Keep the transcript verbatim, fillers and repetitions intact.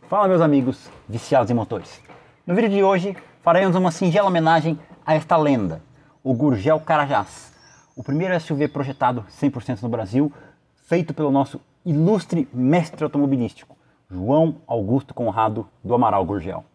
Fala, meus amigos viciados em motores. No vídeo de hoje faremos uma singela homenagem a esta lenda, o Gurgel Carajás, o primeiro S U V projetado cem por cento no Brasil, feito pelo nosso ilustre mestre automobilístico, João Augusto Conrado do Amaral Gurgel.